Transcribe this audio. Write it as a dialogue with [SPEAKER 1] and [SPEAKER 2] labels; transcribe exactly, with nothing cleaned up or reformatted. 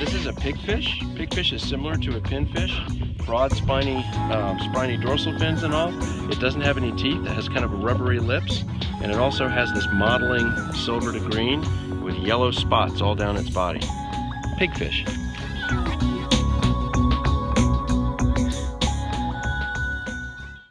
[SPEAKER 1] This is a pigfish. Pigfish is similar to a pinfish. Broad, spiny, um, spiny dorsal fins and all. It doesn't have any teeth. It has kind of rubbery lips, and it also has this mottling silver to green with yellow spots all down its body. Pigfish.